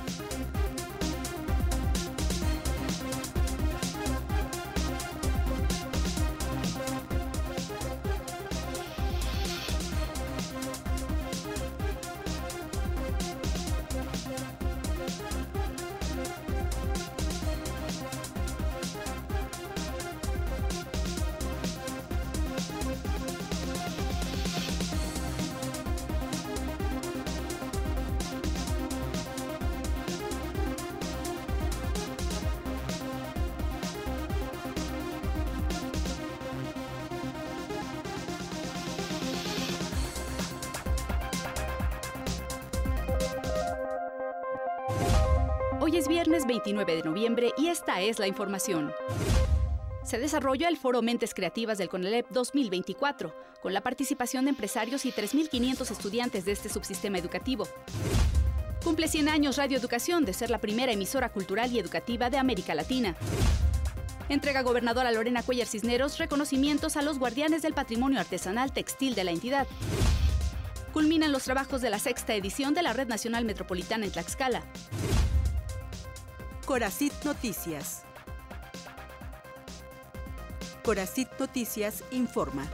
Hoy es viernes 29 de noviembre y esta es la información. Se desarrolla el Foro Mentes Creativas del CONALEP 2024, con la participación de empresarios y 3.500 estudiantes de este subsistema educativo. Cumple 100 años Radio Educación de ser la primera emisora cultural y educativa de América Latina. Entrega gobernadora Lorena Cuéllar Cisneros reconocimientos a los guardianes del patrimonio artesanal textil de la entidad. Culminan los trabajos de la 6ª edición de la Red Nacional Metropolitana en Tlaxcala. Coracit Noticias. Coracit Noticias informa.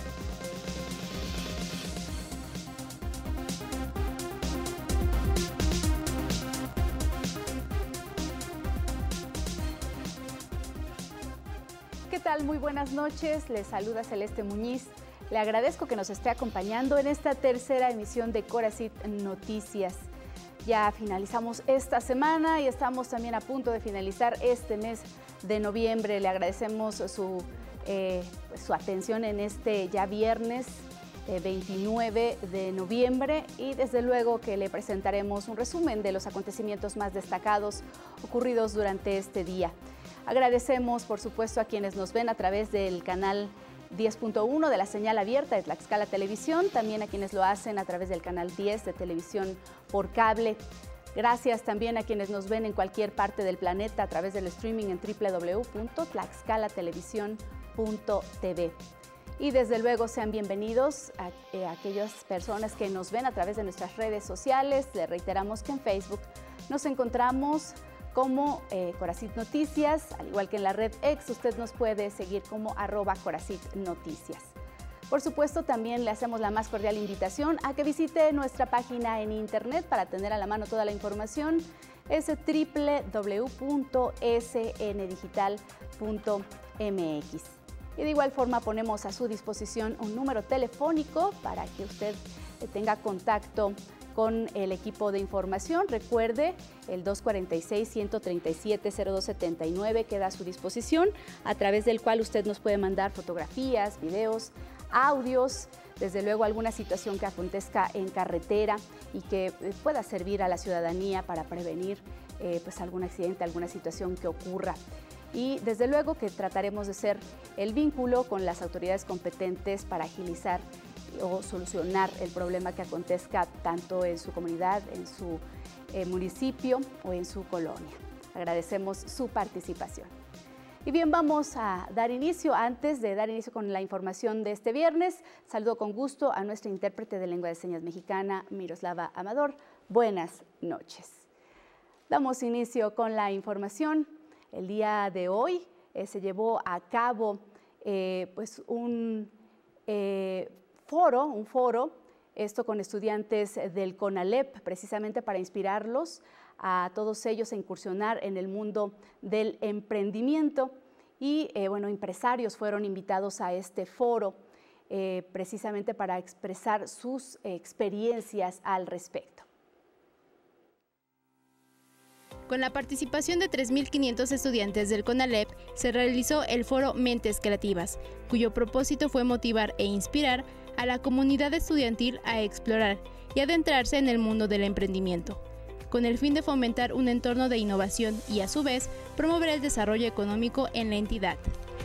¿Qué tal? Muy buenas noches. Les saluda Celeste Muñiz. Le agradezco que nos esté acompañando en esta tercera emisión de Coracit Noticias. Ya finalizamos esta semana y estamos también a punto de finalizar este mes de noviembre. Le agradecemos su atención en este ya viernes 29 de noviembre y desde luego que le presentaremos un resumen de los acontecimientos más destacados ocurridos durante este día. Agradecemos, por supuesto, a quienes nos ven a través del canal 10.1 de la señal abierta de Tlaxcala Televisión, también a quienes lo hacen a través del canal 10 de televisión por cable. Gracias también a quienes nos ven en cualquier parte del planeta a través del streaming en www.tlaxcalatelevision.tv. Y desde luego sean bienvenidos a aquellas personas que nos ven a través de nuestras redes sociales. Les reiteramos que en Facebook nos encontramos como Coracit Noticias, al igual que en la red X, usted nos puede seguir como @CoracitNoticias. Por supuesto, también le hacemos la más cordial invitación a que visite nuestra página en internet para tener a la mano toda la información. Es www.sndigital.mx. Y de igual forma ponemos a su disposición un número telefónico para que usted tenga contacto con el equipo de información. Recuerde, el 246-137-0279 queda a su disposición, a través del cual usted nos puede mandar fotografías, videos, audios, desde luego alguna situación que acontezca en carretera y que pueda servir a la ciudadanía para prevenir pues algún accidente, alguna situación que ocurra. Y desde luego que trataremos de ser el vínculo con las autoridades competentes para agilizar o solucionar el problema que acontezca tanto en su comunidad, en su municipio o en su colonia. Agradecemos su participación. Y bien, vamos a dar inicio. Antes de dar inicio con la información de este viernes, saludo con gusto a nuestra intérprete de lengua de señas mexicana, Miroslava Amador. Buenas noches. Damos inicio con la información. El día de hoy se llevó a cabo pues un foro, esto con estudiantes del CONALEP, precisamente para inspirarlos a todos ellos a incursionar en el mundo del emprendimiento. Y bueno, empresarios fueron invitados a este foro precisamente para expresar sus experiencias al respecto. Con la participación de 3.500 estudiantes del CONALEP, se realizó el Foro Mentes Creativas, cuyo propósito fue motivar e inspirar a la comunidad estudiantil a explorar y adentrarse en el mundo del emprendimiento, con el fin de fomentar un entorno de innovación y, a su vez, promover el desarrollo económico en la entidad.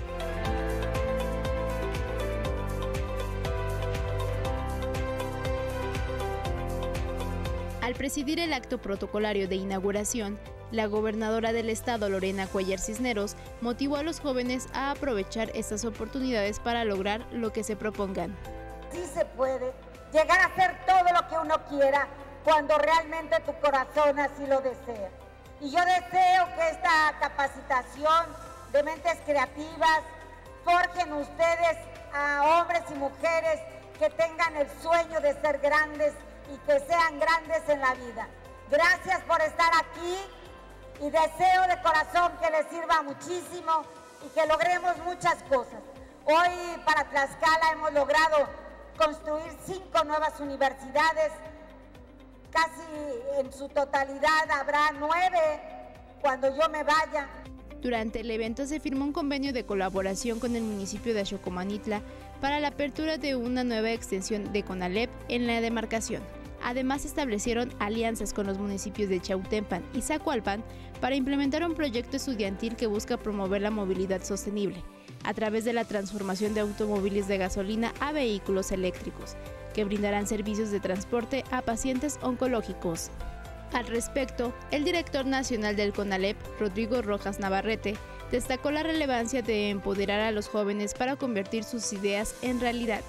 Al presidir el acto protocolario de inauguración, la gobernadora del estado, Lorena Cuéllar Cisneros, motivó a los jóvenes a aprovechar estas oportunidades para lograr lo que se propongan. Sí se puede llegar a hacer todo lo que uno quiera cuando realmente tu corazón así lo desea. Y yo deseo que esta capacitación de mentes creativas forjen ustedes a hombres y mujeres que tengan el sueño de ser grandes y que sean grandes en la vida. Gracias por estar aquí y deseo de corazón que les sirva muchísimo y que logremos muchas cosas. Hoy para Tlaxcala hemos logrado construir 5 nuevas universidades, casi en su totalidad habrá 9 cuando yo me vaya. Durante el evento se firmó un convenio de colaboración con el municipio de Xocomanitla para la apertura de una nueva extensión de CONALEP en la demarcación. Además, se establecieron alianzas con los municipios de Chautempan y Zacualpan para implementar un proyecto estudiantil que busca promover la movilidad sostenible a través de la transformación de automóviles de gasolina a vehículos eléctricos, que brindarán servicios de transporte a pacientes oncológicos. Al respecto, el director nacional del CONALEP, Rodrigo Rojas Navarrete, destacó la relevancia de empoderar a los jóvenes para convertir sus ideas en realidad.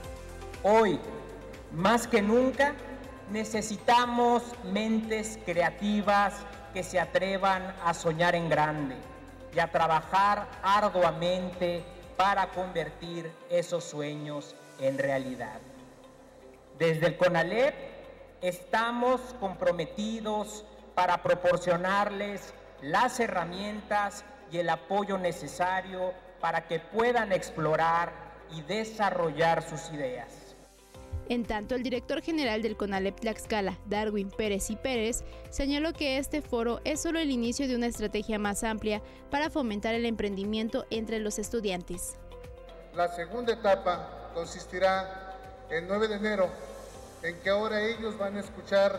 Hoy, más que nunca, necesitamos mentes creativas que se atrevan a soñar en grande y a trabajar arduamente para convertir esos sueños en realidad. Desde el CONALEP estamos comprometidos para proporcionarles las herramientas y el apoyo necesario para que puedan explorar y desarrollar sus ideas. En tanto, el director general del CONALEP Tlaxcala, Darwin Pérez y Pérez, señaló que este foro es solo el inicio de una estrategia más amplia para fomentar el emprendimiento entre los estudiantes. La segunda etapa consistirá el 9 de enero, en que ahora ellos van a escuchar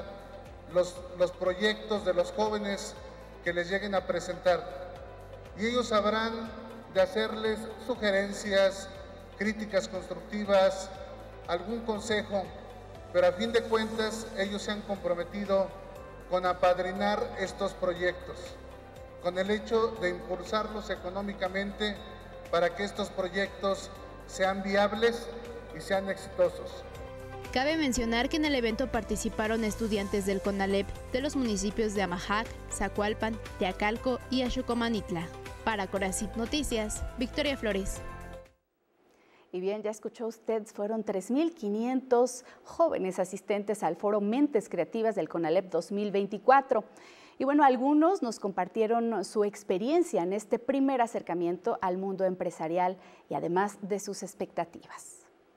los proyectos de los jóvenes que les lleguen a presentar. Y ellos sabrán de hacerles sugerencias, críticas constructivas, algún consejo, pero a fin de cuentas ellos se han comprometido con apadrinar estos proyectos, con el hecho de impulsarlos económicamente para que estos proyectos sean viables y sean exitosos. Cabe mencionar que en el evento participaron estudiantes del CONALEP de los municipios de Amajac, Zacualpan, Teacalco y Xocomanitla. Para Corazit Noticias, Victoria Flores. Y bien, ya escuchó usted, fueron 3.500 jóvenes asistentes al Foro Mentes Creativas del CONALEP 2024. Y bueno, algunos nos compartieron su experiencia en este primer acercamiento al mundo empresarial y además de sus expectativas.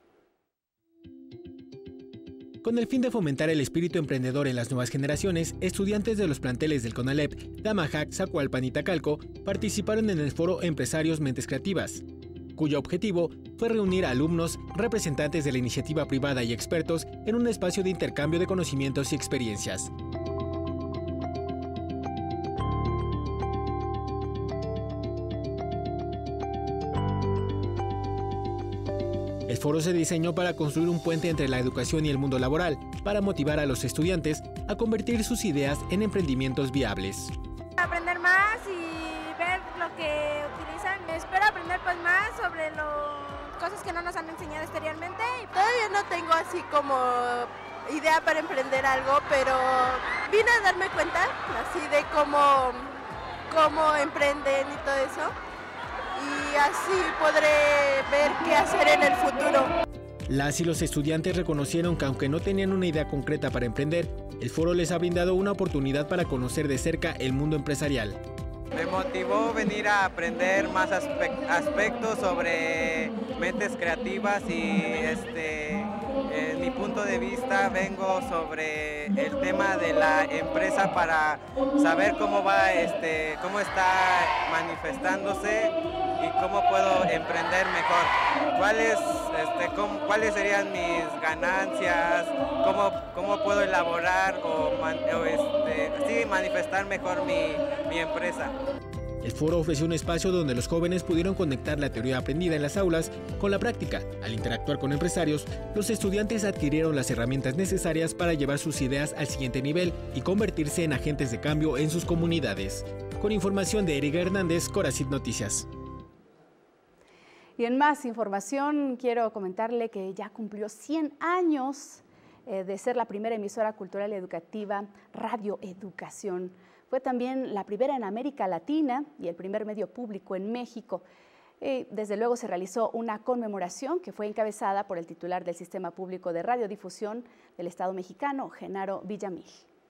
Con el fin de fomentar el espíritu emprendedor en las nuevas generaciones, estudiantes de los planteles del CONALEP, de Amajac, Zacualpan y Teacalco participaron en el foro Empresarios Mentes Creativas, cuyo objetivo fue reunir a alumnos, representantes de la iniciativa privada y expertos en un espacio de intercambio de conocimientos y experiencias. El foro se diseñó para construir un puente entre la educación y el mundo laboral, para motivar a los estudiantes a convertir sus ideas en emprendimientos viables. Aprender más y ver lo que utilizan. Espero aprender pues más sobre cosas que no nos han enseñado exteriormente. Todavía no tengo así como idea para emprender algo, pero vine a darme cuenta así de cómo emprenden y todo eso. Y así podré ver qué hacer en el futuro. Las y los estudiantes reconocieron que aunque no tenían una idea concreta para emprender, el foro les ha brindado una oportunidad para conocer de cerca el mundo empresarial. Me motivó venir a aprender más aspectos sobre mentes creativas y en mi punto de vista vengo sobre el tema de la empresa para saber cómo va, cómo está manifestándose y cómo puedo emprender mejor. ¿Cuáles serían mis ganancias? ¿Cómo puedo elaborar o manifestar mejor mi empresa? El foro ofreció un espacio donde los jóvenes pudieron conectar la teoría aprendida en las aulas con la práctica. Al interactuar con empresarios, los estudiantes adquirieron las herramientas necesarias para llevar sus ideas al siguiente nivel y convertirse en agentes de cambio en sus comunidades. Con información de Erika Hernández, Corazit Noticias. Y en más información, quiero comentarle que ya cumplió 100 años de ser la primera emisora cultural y educativa, Radio Educación. Fue también la primera en América Latina y el primer medio público en México. Desde luego se realizó una conmemoración que fue encabezada por el titular del Sistema Público de Radiodifusión del Estado mexicano, Genaro Villamil.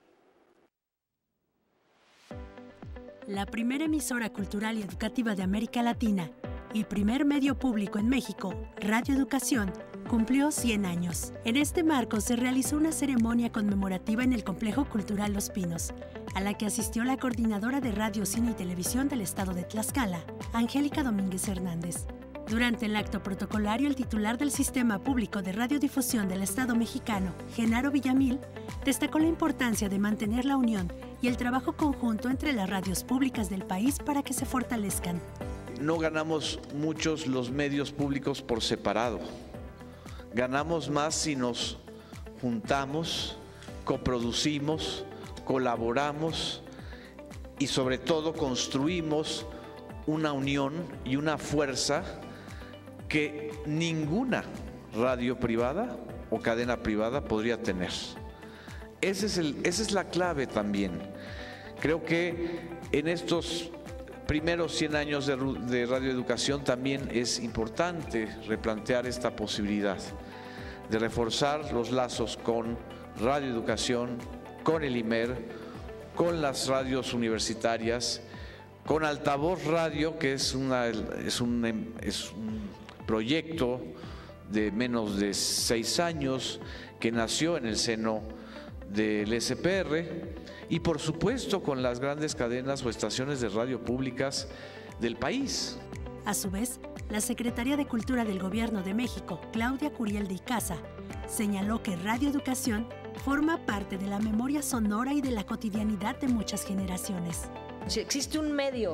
La primera emisora cultural y educativa de América Latina y primer medio público en México, Radio Educación, cumplió 100 años. En este marco se realizó una ceremonia conmemorativa en el Complejo Cultural Los Pinos, a la que asistió la coordinadora de Radio, Cine y Televisión del Estado de Tlaxcala, Angélica Domínguez Hernández. Durante el acto protocolario, el titular del Sistema Público de Radiodifusión del Estado mexicano, Genaro Villamil, destacó la importancia de mantener la unión y el trabajo conjunto entre las radios públicas del país para que se fortalezcan. No ganamos muchos los medios públicos por separado. Ganamos más si nos juntamos, coproducimos, colaboramos y sobre todo construimos una unión y una fuerza que ninguna radio privada o cadena privada podría tener. Esa es la clave también. Creo que en estos primeros 100 años de radioeducación también es importante replantear esta posibilidad de reforzar los lazos con radioeducación, con el IMER, con las radios universitarias, con Altavoz Radio, que es un proyecto de menos de 6 años que nació en el seno del SPR, y por supuesto con las grandes cadenas o estaciones de radio públicas del país. A su vez, la Secretaría de Cultura del Gobierno de México, Claudia Curiel de Icaza, señaló que Radio Educación forma parte de la memoria sonora y de la cotidianidad de muchas generaciones. Si existe un medio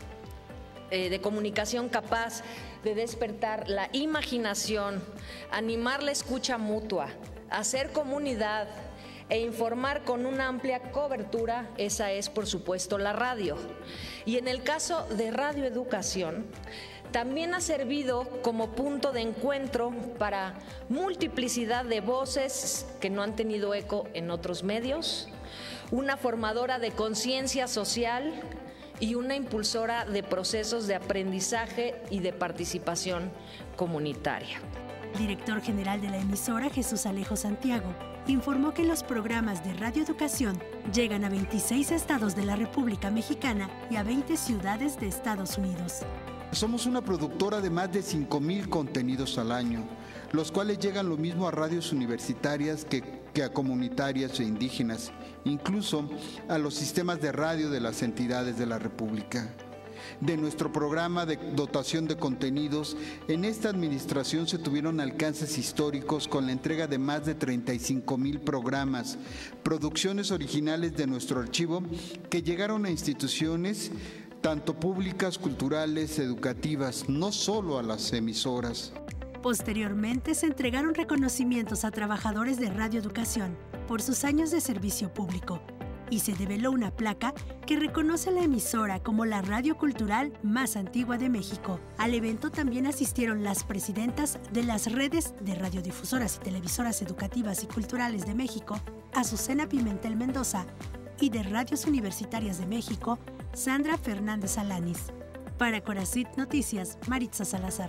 de comunicación capaz de despertar la imaginación, animar la escucha mutua, hacer comunidad e informar con una amplia cobertura, esa es por supuesto la radio. Y en el caso de Radio Educación, también ha servido como punto de encuentro para multiplicidad de voces que no han tenido eco en otros medios, una formadora de conciencia social y una impulsora de procesos de aprendizaje y de participación comunitaria. Director general de la emisora, Jesús Alejo Santiago, informó que los programas de Radio Educación llegan a 26 estados de la República Mexicana y a 20 ciudades de Estados Unidos. Somos una productora de más de 5,000 contenidos al año, los cuales llegan lo mismo a radios universitarias que a comunitarias e indígenas, incluso a los sistemas de radio de las entidades de la República. De nuestro programa de dotación de contenidos, en esta administración se tuvieron alcances históricos con la entrega de más de 35,000 programas, producciones originales de nuestro archivo que llegaron a instituciones tanto públicas, culturales, educativas, no solo a las emisoras. Posteriormente se entregaron reconocimientos a trabajadores de Radio Educación por sus años de servicio público y se develó una placa que reconoce a la emisora como la radio cultural más antigua de México. Al evento también asistieron las presidentas de las redes de radiodifusoras y televisoras educativas y culturales de México, Azucena Pimentel Mendoza, y de Radios Universitarias de México, Sandra Fernández Alanis. Para Coracit Noticias, Maritza Salazar.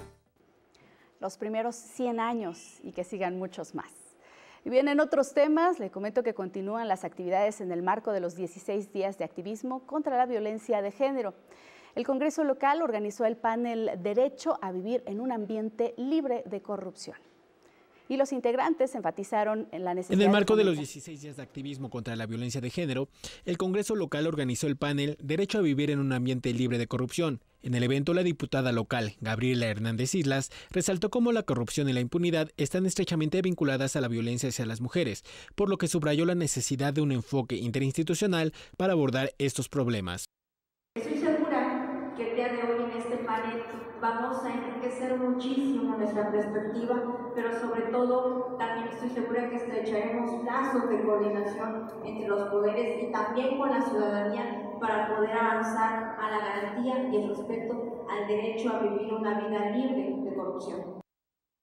Los primeros 100 años y que sigan muchos más. Y bien, en otros temas, le comento que continúan las actividades en el marco de los 16 días de activismo contra la violencia de género. El Congreso local organizó el panel Derecho a vivir en un ambiente libre de corrupción. Y los integrantes enfatizaron en la necesidad. En el marco de los 16 días de activismo contra la violencia de género, el Congreso local organizó el panel Derecho a vivir en un ambiente libre de corrupción. En el evento, la diputada local, Gabriela Hernández Islas, resaltó cómo la corrupción y la impunidad están estrechamente vinculadas a la violencia hacia las mujeres, por lo que subrayó la necesidad de un enfoque interinstitucional para abordar estos problemas. Estoy segura que el día de hoy en este panel vamos a enriquecer muchísimo nuestra perspectiva, pero sobre todo también estoy segura que estrecharemos lazos de coordinación entre los poderes y también con la ciudadanía para poder avanzar a la garantía y el respeto al derecho a vivir una vida libre de corrupción.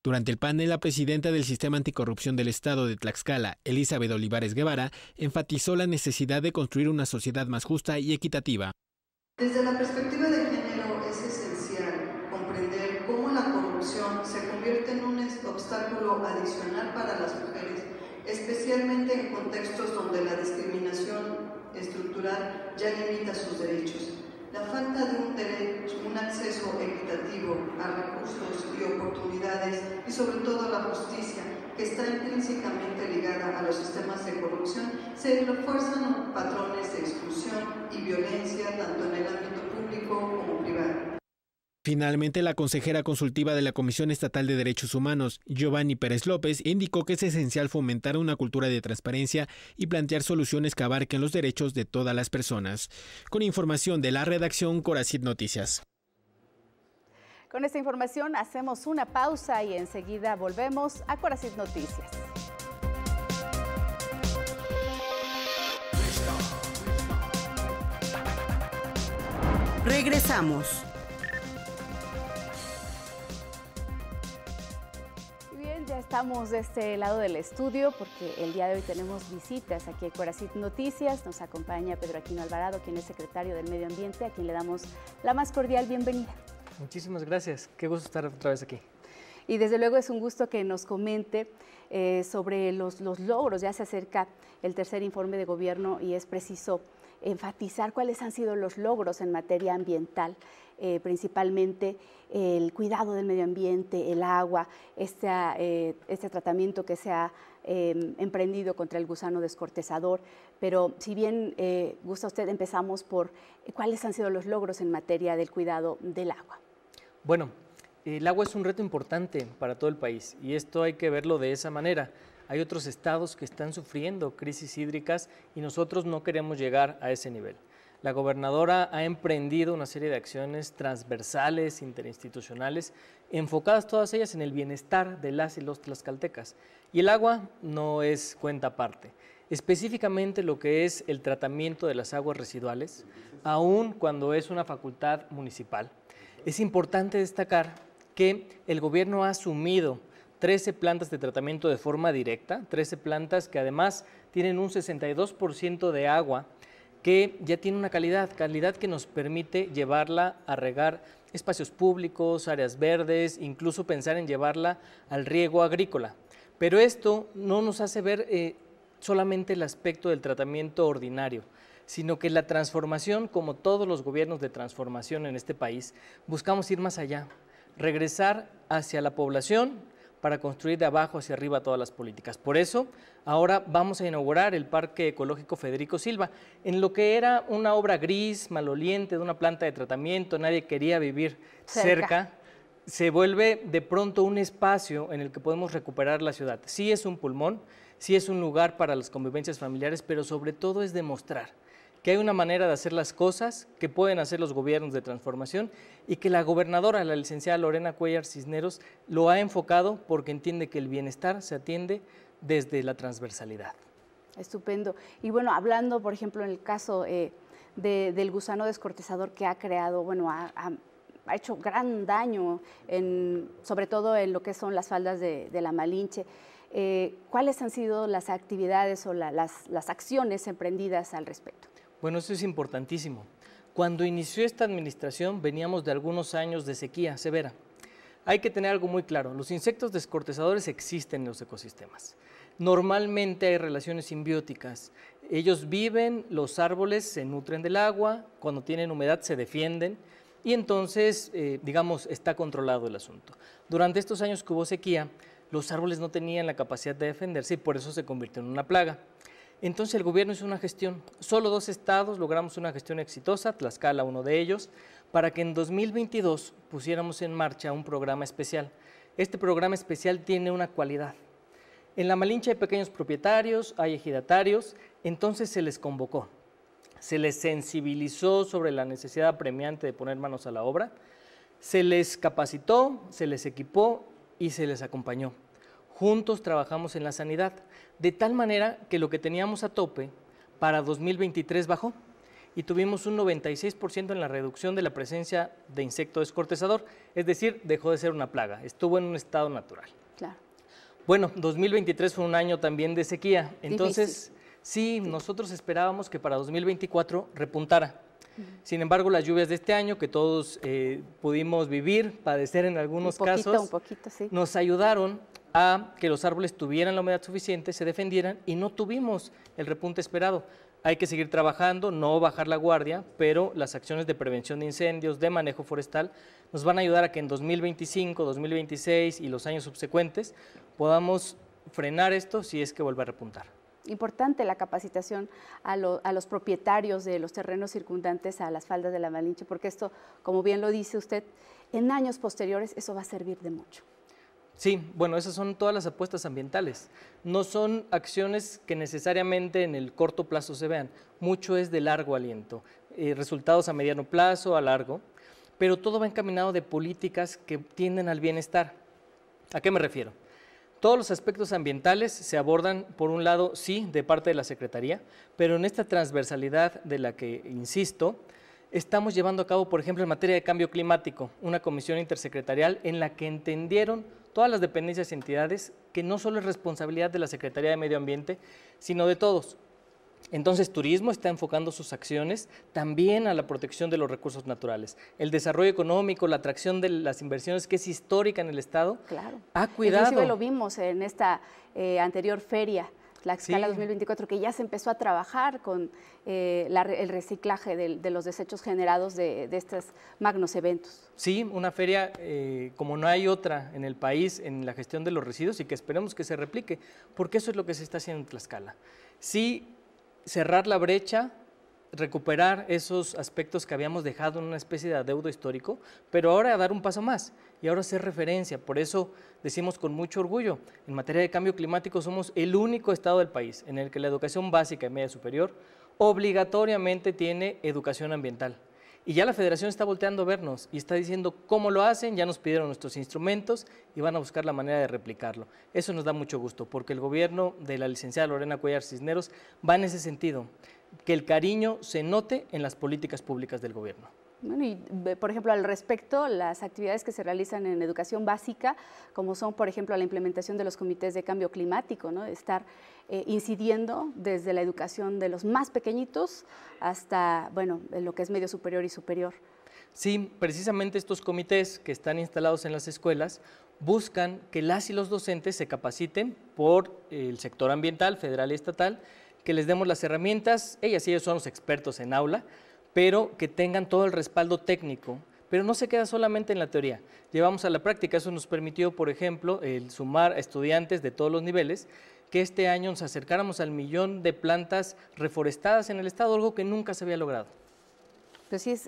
Durante el panel, la presidenta del Sistema Anticorrupción del Estado de Tlaxcala, Elizabeth Olivares Guevara, enfatizó la necesidad de construir una sociedad más justa y equitativa. Desde la perspectiva de género es esencial comprender cómo la corrupción se convierte en un obstáculo adicional para las mujeres, especialmente en contextos donde la discriminación estructural ya limita sus derechos. La falta de un acceso equitativo a recursos y oportunidades y sobre todo a la justicia, que está intrínsecamente ligada a los sistemas de corrupción, se refuerzan patrones de exclusión y violencia tanto en el ámbito público como privado. Finalmente, la consejera consultiva de la Comisión Estatal de Derechos Humanos, Giovanni Pérez López, indicó que es esencial fomentar una cultura de transparencia y plantear soluciones que abarquen los derechos de todas las personas. Con información de la redacción Coracit Noticias. Con esta información hacemos una pausa y enseguida volvemos a Coracit Noticias. Regresamos. Ya estamos de este lado del estudio porque el día de hoy tenemos visitas aquí en Coracit Noticias. Nos acompaña Pedro Aquino Alvarado, quien es secretario del Medio Ambiente, a quien le damos la más cordial bienvenida. Muchísimas gracias, qué gusto estar otra vez aquí. Y desde luego es un gusto que nos comente sobre los logros. Ya se acerca el tercer informe de gobierno y es preciso enfatizar cuáles han sido los logros en materia ambiental, principalmente el cuidado del medio ambiente, el agua, este tratamiento que se ha emprendido contra el gusano descortezador. Pero si bien gusta usted, empezamos por cuáles han sido los logros en materia del cuidado del agua. Bueno, el agua es un reto importante para todo el país y esto hay que verlo de esa manera. Hay otros estados que están sufriendo crisis hídricas y nosotros no queremos llegar a ese nivel. La gobernadora ha emprendido una serie de acciones transversales, interinstitucionales, enfocadas todas ellas en el bienestar de las y los tlaxcaltecas. Y el agua no es cuenta aparte. Específicamente lo que es el tratamiento de las aguas residuales, aun cuando es una facultad municipal. Es importante destacar que el gobierno ha asumido 13 plantas de tratamiento de forma directa, 13 plantas que además tienen un 62% de agua que ya tiene una calidad que nos permite llevarla a regar espacios públicos, áreas verdes, incluso pensar en llevarla al riego agrícola. Pero esto no nos hace ver solamente el aspecto del tratamiento ordinario, sino que la transformación, como todos los gobiernos de transformación en este país, buscamos ir más allá, regresar hacia la población, para construir de abajo hacia arriba todas las políticas. Por eso, ahora vamos a inaugurar el Parque Ecológico Federico Silva, en lo que era una obra gris, maloliente, de una planta de tratamiento, nadie quería vivir cerca, se vuelve de pronto un espacio en el que podemos recuperar la ciudad. Sí es un pulmón, sí es un lugar para las convivencias familiares, pero sobre todo es demostrar que hay una manera de hacer las cosas que pueden hacer los gobiernos de transformación y que la gobernadora, la licenciada Lorena Cuellar Cisneros, lo ha enfocado porque entiende que el bienestar se atiende desde la transversalidad. Estupendo. Y bueno, hablando, por ejemplo, en el caso del gusano descortezador que ha creado, bueno, ha hecho gran daño, sobre todo en lo que son las faldas de la Malinche. ¿Cuáles han sido las actividades o las acciones emprendidas al respecto? Bueno, eso es importantísimo. Cuando inició esta administración veníamos de algunos años de sequía severa. Hay que tener algo muy claro, los insectos descortezadores existen en los ecosistemas. Normalmente hay relaciones simbióticas. Ellos viven, los árboles se nutren del agua, cuando tienen humedad se defienden y entonces, digamos, está controlado el asunto. Durante estos años que hubo sequía, los árboles no tenían la capacidad de defenderse y por eso se convirtió en una plaga. Entonces el gobierno hizo una gestión, solo 2 estados logramos una gestión exitosa, Tlaxcala uno de ellos, para que en 2022 pusiéramos en marcha un programa especial. Este programa especial tiene una cualidad. En la Malinche hay pequeños propietarios, hay ejidatarios, entonces se les convocó, se les sensibilizó sobre la necesidad apremiante de poner manos a la obra, se les capacitó, se les equipó y se les acompañó. Juntos trabajamos en la sanidad, de tal manera que lo que teníamos a tope para 2023 bajó y tuvimos un 96% en la reducción de la presencia de insecto descortezador, es decir, dejó de ser una plaga, estuvo en un estado natural. Claro. Bueno, 2023 fue un año también de sequía, entonces Difícil. sí, nosotros esperábamos que para 2024 repuntara. Sin embargo, las lluvias de este año, que todos pudimos vivir, padecer en algunos casos, un poquito, sí. nos ayudaron a que los árboles tuvieran la humedad suficiente, se defendieran y no tuvimos el repunte esperado. Hay que seguir trabajando, no bajar la guardia, pero las acciones de prevención de incendios, de manejo forestal, nos van a ayudar a que en 2025, 2026 y los años subsecuentes podamos frenar esto si es que vuelve a repuntar. Importante la capacitación a los propietarios de los terrenos circundantes a las faldas de la Malinche, porque esto, como bien lo dice usted, en años posteriores eso va a servir de mucho. Sí, bueno, esas son todas las apuestas ambientales. No son acciones que necesariamente en el corto plazo se vean, mucho es de largo aliento, resultados a mediano plazo, a largo, pero todo va encaminado de políticas que tienden al bienestar. ¿A qué me refiero? Todos los aspectos ambientales se abordan, por un lado, sí, de parte de la Secretaría, pero en esta transversalidad de la que insisto, estamos llevando a cabo, por ejemplo, en materia de cambio climático, una comisión intersecretarial en la que entendieron todas las dependencias y entidades que no solo es responsabilidad de la Secretaría de Medio Ambiente, sino de todos. Entonces, turismo está enfocando sus acciones también a la protección de los recursos naturales. El desarrollo económico, la atracción de las inversiones, que es histórica en el Estado, claro, ha cuidado. Inclusive lo vimos en esta anterior feria, Tlaxcala Sí. 2024, que ya se empezó a trabajar con el reciclaje de los desechos generados de estos magnos eventos. Sí, una feria como no hay otra en el país en la gestión de los residuos y que esperemos que se replique, porque eso es lo que se está haciendo en Tlaxcala. Sí, cerrar la brecha, recuperar esos aspectos que habíamos dejado en una especie de adeudo histórico, pero ahora dar un paso más y ahora ser referencia. Por eso decimos con mucho orgullo, en materia de cambio climático somos el único estado del país en el que la educación básica y media superior obligatoriamente tiene educación ambiental. Y ya la Federación está volteando a vernos y está diciendo cómo lo hacen, ya nos pidieron nuestros instrumentos y van a buscar la manera de replicarlo. Eso nos da mucho gusto, porque el gobierno de la licenciada Lorena Cuellar Cisneros va en ese sentido, que el cariño se note en las políticas públicas del gobierno. Bueno, y por ejemplo, al respecto, las actividades que se realizan en educación básica, como son, por ejemplo, la implementación de los comités de cambio climático, ¿no? Estar incidiendo desde la educación de los más pequeñitos hasta, bueno, lo que es medio superior y superior. Sí, precisamente estos comités que están instalados en las escuelas buscan que las y los docentes se capaciten por el sector ambiental, federal y estatal, que les demos las herramientas, ellas y ellos son los expertos en aula, pero que tengan todo el respaldo técnico, pero no se queda solamente en la teoría. Llevamos a la práctica, eso nos permitió, por ejemplo, el sumar a estudiantes de todos los niveles, que este año nos acercáramos al 1.000.000 de plantas reforestadas en el estado, algo que nunca se había logrado. Pues sí,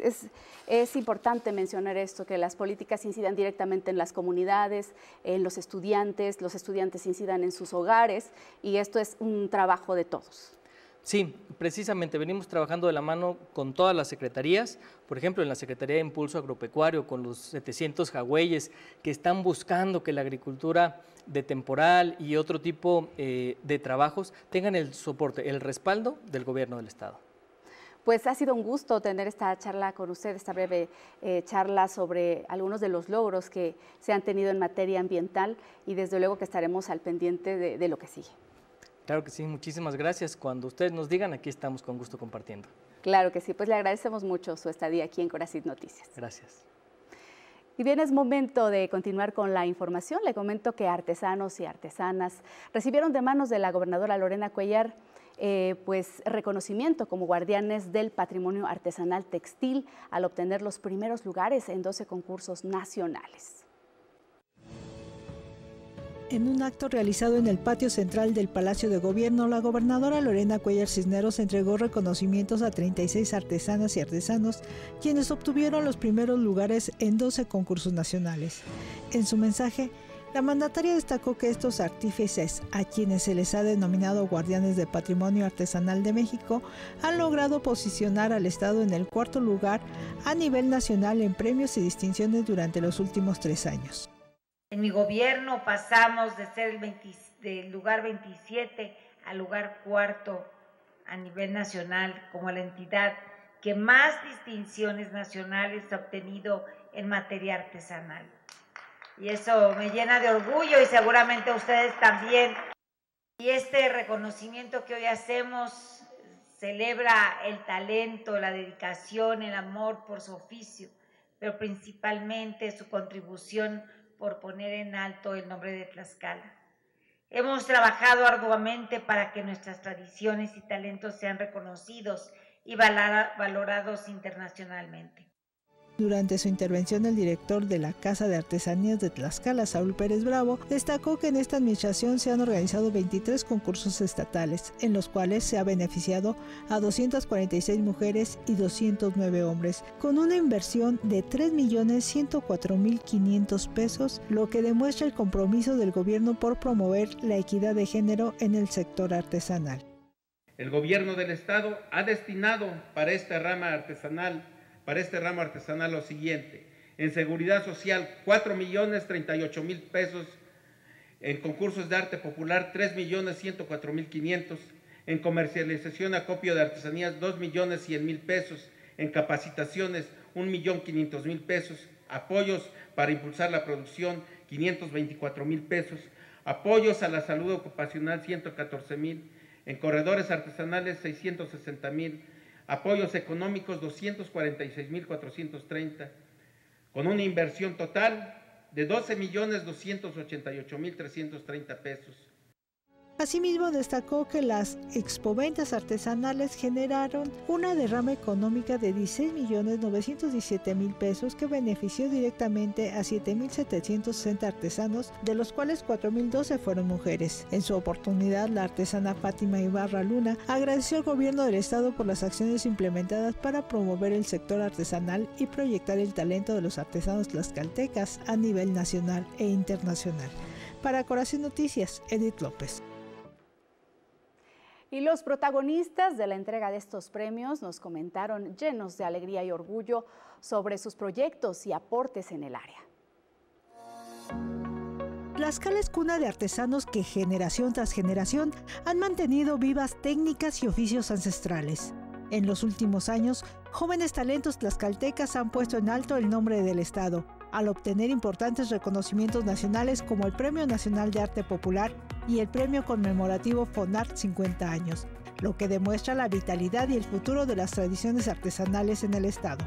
es importante mencionar esto, que las políticas incidan directamente en las comunidades, en los estudiantes incidan en sus hogares, y esto es un trabajo de todos. Sí, precisamente venimos trabajando de la mano con todas las secretarías, por ejemplo en la Secretaría de Impulso Agropecuario con los 700 jagüeyes que están buscando que la agricultura de temporal y otro tipo de trabajos tengan el soporte, el respaldo del gobierno del estado. Pues ha sido un gusto tener esta charla con usted, esta breve charla sobre algunos de los logros que se han tenido en materia ambiental, y desde luego que estaremos al pendiente de lo que sigue. Claro que sí, muchísimas gracias. Cuando ustedes nos digan, aquí estamos con gusto compartiendo. Claro que sí, pues le agradecemos mucho su estadía aquí en Corazit Noticias. Gracias. Y bien, es momento de continuar con la información. Le comento que artesanos y artesanas recibieron de manos de la gobernadora Lorena Cuellar pues reconocimiento como guardianes del patrimonio artesanal textil al obtener los primeros lugares en 12 concursos nacionales. En un acto realizado en el patio central del Palacio de Gobierno, la gobernadora Lorena Cuellar Cisneros entregó reconocimientos a 36 artesanas y artesanos, quienes obtuvieron los primeros lugares en 12 concursos nacionales. En su mensaje, la mandataria destacó que estos artífices, a quienes se les ha denominado guardianes del patrimonio artesanal de México, han logrado posicionar al Estado en el 4º lugar a nivel nacional en premios y distinciones durante los últimos 3 años. En mi gobierno pasamos de ser del lugar 27 al lugar 4º a nivel nacional como la entidad que más distinciones nacionales ha obtenido en materia artesanal. y eso me llena de orgullo y seguramente ustedes también. Y este reconocimiento que hoy hacemos celebra el talento, la dedicación, el amor por su oficio, pero principalmente su contribución por poner en alto el nombre de Tlaxcala. Hemos trabajado arduamente para que nuestras tradiciones y talentos sean reconocidos y valorados internacionalmente. Durante su intervención, el director de la Casa de Artesanías de Tlaxcala, Saúl Pérez Bravo, destacó que en esta administración se han organizado 23 concursos estatales, en los cuales se ha beneficiado a 246 mujeres y 209 hombres, con una inversión de 3.104.500 pesos, lo que demuestra el compromiso del gobierno por promover la equidad de género en el sector artesanal. El gobierno del estado ha destinado para este ramo artesanal lo siguiente: en seguridad social 4.038.000 pesos, en concursos de arte popular 3.104.500, en comercialización acopio de artesanías 2.100.000 pesos, en capacitaciones 1.500.000 pesos, apoyos para impulsar la producción 524.000 pesos, apoyos a la salud ocupacional 114.000, en corredores artesanales 660.000, apoyos económicos 246.430, con una inversión total de 12.288.330 pesos. Asimismo, destacó que las expoventas artesanales generaron una derrama económica de 16.917.000 pesos que benefició directamente a 7.760 artesanos, de los cuales 4.012 fueron mujeres. En su oportunidad, la artesana Fátima Ibarra Luna agradeció al gobierno del estado por las acciones implementadas para promover el sector artesanal y proyectar el talento de los artesanos tlaxcaltecas a nivel nacional e internacional. Para Corazón Noticias, Edith López. Y los protagonistas de la entrega de estos premios nos comentaron llenos de alegría y orgullo sobre sus proyectos y aportes en el área. Tlaxcala es cuna de artesanos que generación tras generación han mantenido vivas técnicas y oficios ancestrales. En los últimos años, jóvenes talentos tlaxcaltecas han puesto en alto el nombre del estado, al obtener importantes reconocimientos nacionales como el Premio Nacional de Arte Popular y el Premio Conmemorativo FONART 50 años, lo que demuestra la vitalidad y el futuro de las tradiciones artesanales en el estado.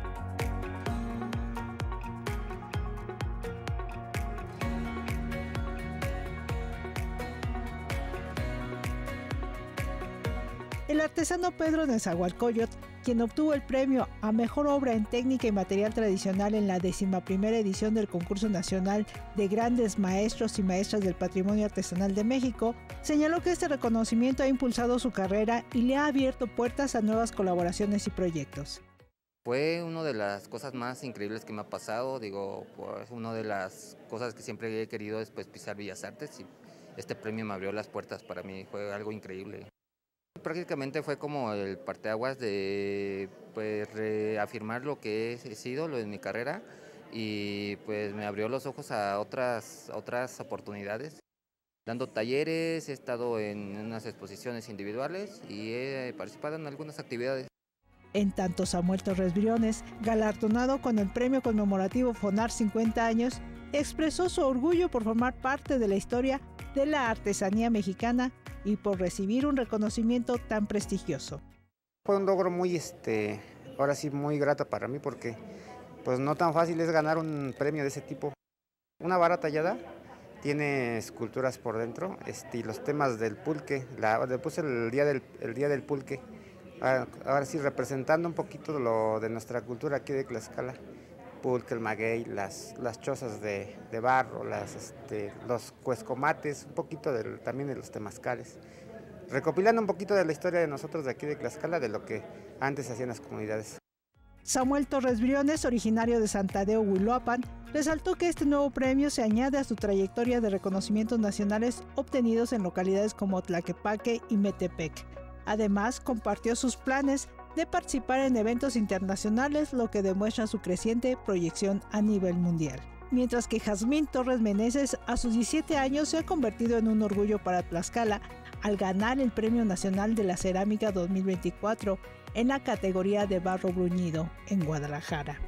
El artesano Pedro Nezahualcóyotl, quien obtuvo el premio a Mejor Obra en Técnica y Material Tradicional en la 11ª edición del Concurso Nacional de Grandes Maestros y Maestras del Patrimonio Artesanal de México, señaló que este reconocimiento ha impulsado su carrera y le ha abierto puertas a nuevas colaboraciones y proyectos. Fue una de las cosas más increíbles que me ha pasado, pues una de las cosas que siempre he querido es pisar Bellas Artes, y este premio me abrió las puertas. Para mí fue algo increíble. Prácticamente fue como el parteaguas de reafirmar lo que he sido, lo de mi carrera, y pues me abrió los ojos a otras oportunidades. Dando talleres, he estado en unas exposiciones individuales y he participado en algunas actividades. En tanto, Samuel Torres Briones, galardonado con el Premio Conmemorativo FONART 50 años, expresó su orgullo por formar parte de la historia de la artesanía mexicana y por recibir un reconocimiento tan prestigioso. Fue un logro muy, ahora sí muy grato para mí, porque pues no tan fácil es ganar un premio de ese tipo. Una vara tallada tiene esculturas por dentro, y los temas del pulque, le puse el día del pulque, ahora sí representando un poquito lo de nuestra cultura aquí de Tlaxcala. Pulque, el maguey, las chozas de barro, los cuescomates, un poquito también de los temazcales, recopilando un poquito de la historia de nosotros de aquí de Tlaxcala, de lo que antes hacían las comunidades. Samuel Torres Briones, originario de Santadeo, Huiloapan, resaltó que este nuevo premio se añade a su trayectoria de reconocimientos nacionales obtenidos en localidades como Tlaquepaque y Metepec. Además, compartió sus planes de participar en eventos internacionales, lo que demuestra su creciente proyección a nivel mundial. Mientras que Jazmín Torres Meneses, a sus 17 años, se ha convertido en un orgullo para Tlaxcala al ganar el Premio Nacional de la Cerámica 2024 en la categoría de barro bruñido en Guadalajara.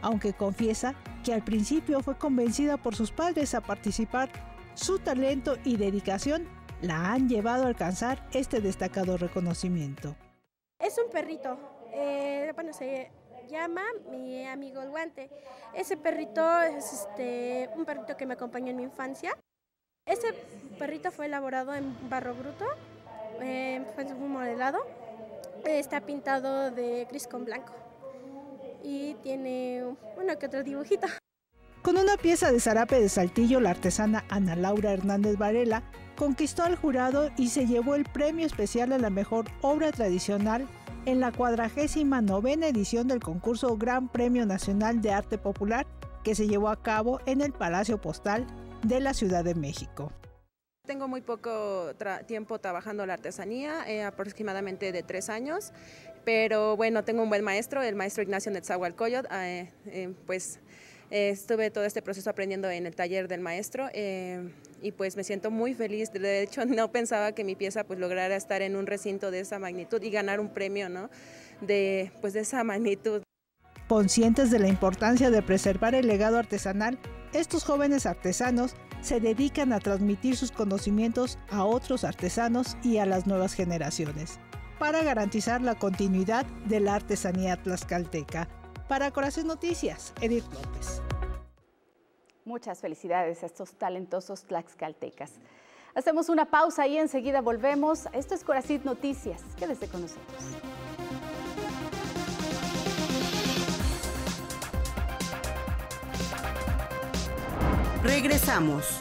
aunque confiesa que al principio fue convencida por sus padres a participar. Su talento y dedicación la han llevado a alcanzar este destacado reconocimiento. Es un perrito, se llama mi amigo el guante. Ese perrito es un perrito que me acompañó en mi infancia. Ese perrito fue elaborado en barro bruto, fue un modelado, está pintado de gris con blanco y tiene uno que otro dibujito. Con una pieza de zarape de Saltillo, la artesana Ana Laura Hernández Varela conquistó al jurado y se llevó el premio especial a la mejor obra tradicional en la 49ª edición del concurso Gran Premio Nacional de Arte Popular que se llevó a cabo en el Palacio Postal de la Ciudad de México. Tengo muy poco tiempo trabajando la artesanía, aproximadamente de 3 años, pero bueno, tengo un buen maestro, el maestro Ignacio Netzahualcóyotl, pues estuve todo este proceso aprendiendo en el taller del maestro y pues me siento muy feliz. De hecho, no pensaba que mi pieza pues lograra estar en un recinto de esa magnitud y ganar un premio, ¿no? de esa magnitud. Conscientes de la importancia de preservar el legado artesanal, estos jóvenes artesanos se dedican a transmitir sus conocimientos a otros artesanos y a las nuevas generaciones, para garantizar la continuidad de la artesanía tlaxcalteca. Para Corazón Noticias, Edith López. Muchas felicidades a estos talentosos tlaxcaltecas. Hacemos una pausa y enseguida volvemos. Esto es Corazón Noticias. Quédese con nosotros. Regresamos.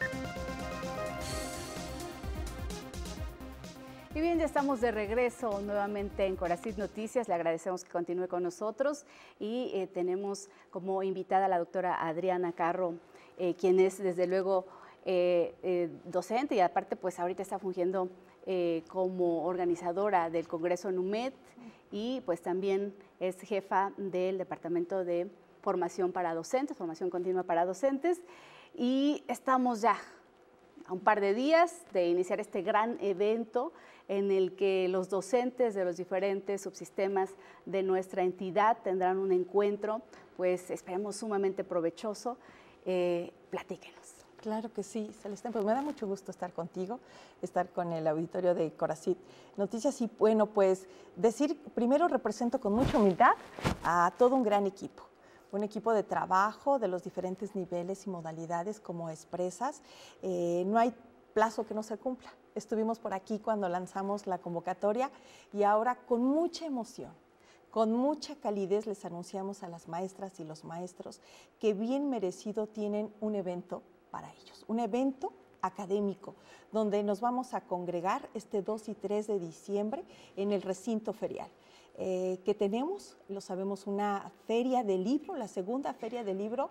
Y bien, ya estamos de regreso nuevamente en Corazón Noticias. Le agradecemos que continúe con nosotros y tenemos como invitada a la doctora Adriana Carro, quien es desde luego docente y aparte pues ahorita está fungiendo como organizadora del Congreso NUMED y pues también es jefa del Departamento de Formación para Docentes, Formación Continua para Docentes, y estamos ya a un par de días de iniciar este gran evento en el que los docentes de los diferentes subsistemas de nuestra entidad tendrán un encuentro, pues esperemos sumamente provechoso. Platíquenos. Claro que sí, Celeste, pues me da mucho gusto estar contigo, estar con el auditorio de Corazón Noticias y bueno, pues decir, primero represento con mucha humildad a todo un gran equipo. Un equipo de trabajo de los diferentes niveles y modalidades como expresas. No hay plazo que no se cumpla. Estuvimos por aquí cuando lanzamos la convocatoria y ahora con mucha emoción, con mucha calidez les anunciamos a las maestras y los maestros que bien merecido tienen un evento para ellos, un evento académico, donde nos vamos a congregar este 2 y 3 de diciembre en el recinto ferial. Que tenemos, lo sabemos, una feria de libro, la segunda feria de libro,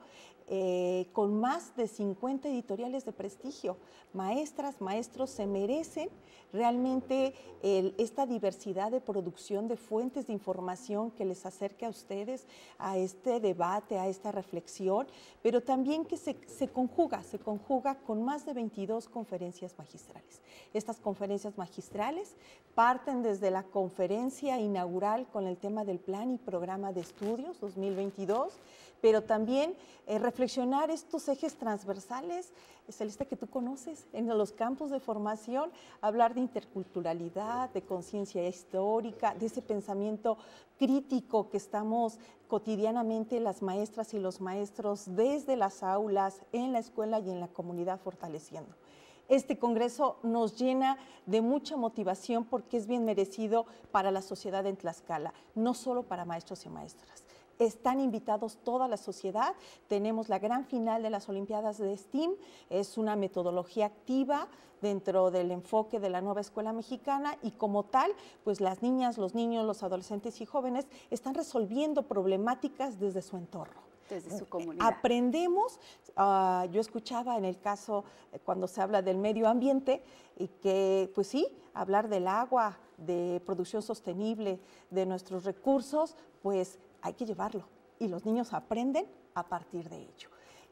con más de 50 editoriales de prestigio. Maestras, maestros se merecen realmente esta diversidad de producción de fuentes de información que les acerque a ustedes a este debate, a esta reflexión, pero también que se conjuga con más de 22 conferencias magistrales. Estas conferencias magistrales parten desde la conferencia inaugural con el tema del Plan y Programa de Estudios 2022, pero también reflexionar estos ejes transversales, Celeste, que tú conoces en los campos de formación, hablar de interculturalidad, de conciencia histórica, de ese pensamiento crítico que estamos cotidianamente las maestras y los maestros desde las aulas, en la escuela y en la comunidad fortaleciendo. Este congreso nos llena de mucha motivación porque es bien merecido para la sociedad en Tlaxcala, no solo para maestros y maestras. Están invitados toda la sociedad, tenemos la gran final de las Olimpiadas de STEAM, es una metodología activa dentro del enfoque de la nueva escuela mexicana y como tal, pues las niñas, los niños, los adolescentes y jóvenes están resolviendo problemáticas desde su entorno. Desde su comunidad. Aprendemos, yo escuchaba en el caso cuando se habla del medio ambiente y que pues sí, hablar del agua, de producción sostenible, de nuestros recursos, pues hay que llevarlo y los niños aprenden a partir de ello.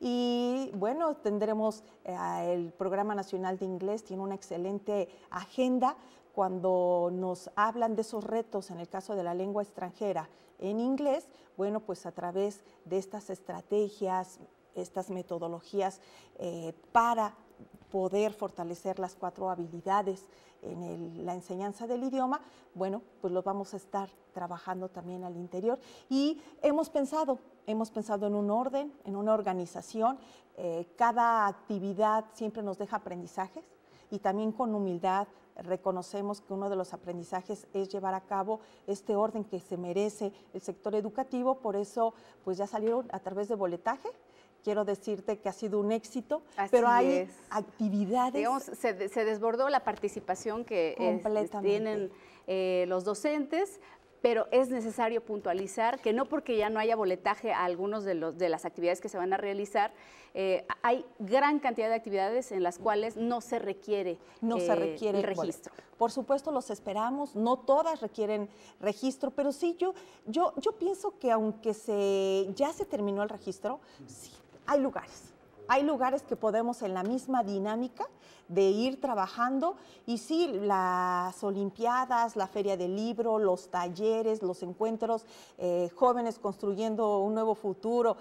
Y bueno, tendremos el Programa Nacional de Inglés, tiene una excelente agenda cuando nos hablan de esos retos, en el caso de la lengua extranjera en inglés, bueno, pues a través de estas estrategias, estas metodologías para poder fortalecer las 4 habilidades en la enseñanza del idioma, bueno, pues lo vamos a estar trabajando también al interior. Y hemos pensado en un orden, en una organización. Cada actividad siempre nos deja aprendizajes y también con humildad reconocemos que uno de los aprendizajes es llevar a cabo este orden que se merece el sector educativo. Por eso, pues ya salieron a través de boletaje. Quiero decirte que ha sido un éxito, pero hay actividades. Digamos, se desbordó la participación que tienen los docentes, pero es necesario puntualizar que no porque ya no haya boletaje a algunos de las actividades que se van a realizar, hay gran cantidad de actividades en las cuales no se requiere el registro. Por supuesto, los esperamos, no todas requieren registro, pero sí, yo pienso que aunque ya se terminó el registro, sí, hay lugares que podemos en la misma dinámica de ir trabajando y sí, las olimpiadas, la feria del libro, los talleres, los encuentros, jóvenes construyendo un nuevo futuro,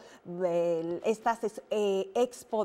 estas expo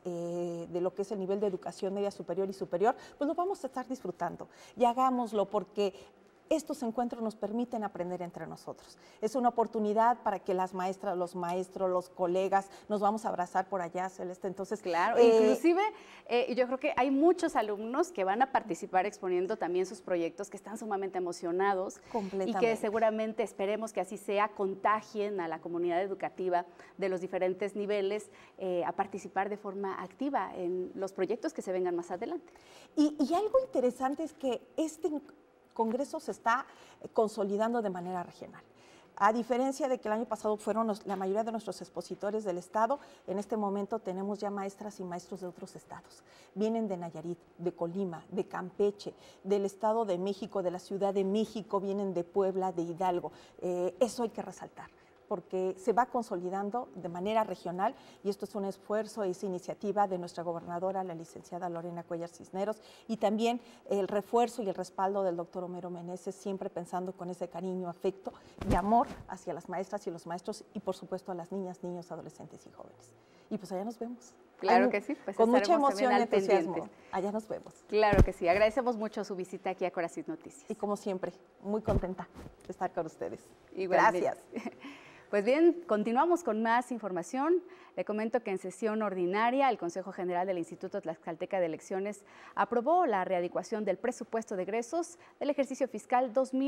de lo que es el nivel de educación media superior y superior, pues lo vamos a estar disfrutando y hagámoslo porque estos encuentros nos permiten aprender entre nosotros. Es una oportunidad para que las maestras, los maestros, los colegas, nos vamos a abrazar por allá, Celeste. Entonces, claro, inclusive yo creo que hay muchos alumnos que van a participar exponiendo también sus proyectos, que están sumamente emocionados y que seguramente, esperemos que así sea, contagien a la comunidad educativa de los diferentes niveles a participar de forma activa en los proyectos que se vengan más adelante. Y algo interesante es que este Congreso se está consolidando de manera regional. A diferencia de que el año pasado fueron la mayoría de nuestros expositores del estado, en este momento tenemos ya maestras y maestros de otros estados. Vienen de Nayarit, de Colima, de Campeche, del Estado de México, de la Ciudad de México, vienen de Puebla, de Hidalgo. Eso hay que resaltar, porque se va consolidando de manera regional y esto es un esfuerzo, es iniciativa de nuestra gobernadora, la licenciada Lorena Cuellar Cisneros, y también el refuerzo y el respaldo del doctor Homero Meneses, siempre pensando con ese cariño, afecto y amor hacia las maestras y los maestros y por supuesto a las niñas, niños, adolescentes y jóvenes. Y pues allá nos vemos. Claro que sí. Pues con mucha emoción y entusiasmo. Allá nos vemos. Claro que sí. Agradecemos mucho su visita aquí a Corazit Noticias. Y como siempre, muy contenta de estar con ustedes. Igualmente. Gracias. Pues bien, continuamos con más información. Le comento que en sesión ordinaria el Consejo General del Instituto Tlaxcalteca de Elecciones aprobó la readecuación del presupuesto de egresos del ejercicio fiscal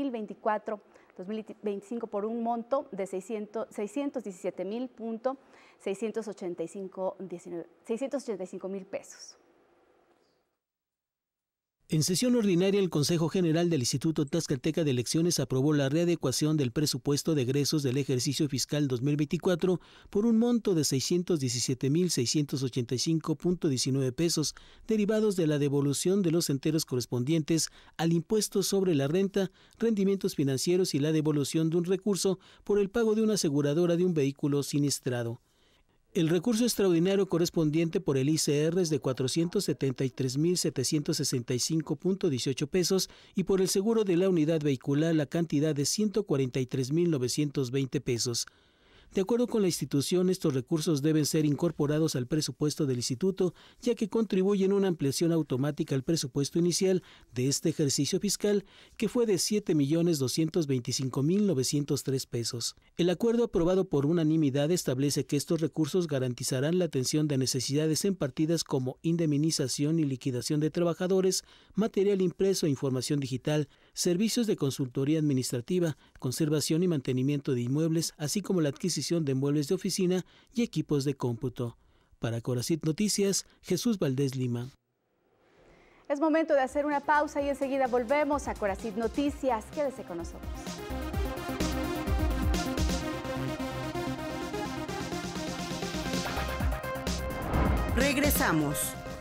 2024-2025 por un monto de 617,685 pesos. En sesión ordinaria, el Consejo General del Instituto Tlaxcalteca de Elecciones aprobó la readecuación del presupuesto de egresos del ejercicio fiscal 2024 por un monto de 617,685.19 pesos, derivados de la devolución de los enteros correspondientes al impuesto sobre la renta, rendimientos financieros y la devolución de un recurso por el pago de una aseguradora de un vehículo siniestrado. El recurso extraordinario correspondiente por el ICR es de 473,765.18 pesos y por el seguro de la unidad vehicular la cantidad de 143,920 pesos. De acuerdo con la institución, estos recursos deben ser incorporados al presupuesto del instituto, ya que contribuyen a una ampliación automática al presupuesto inicial de este ejercicio fiscal, que fue de 7,225,903 pesos. El acuerdo aprobado por unanimidad establece que estos recursos garantizarán la atención de necesidades en partidas como indemnización y liquidación de trabajadores, material impreso e información digital, servicios de consultoría administrativa, conservación y mantenimiento de inmuebles, así como la adquisición de muebles de oficina y equipos de cómputo. Para Corazit Noticias, Jesús Valdés Lima. Es momento de hacer una pausa y enseguida volvemos a Corazit Noticias. Quédese con nosotros. Regresamos.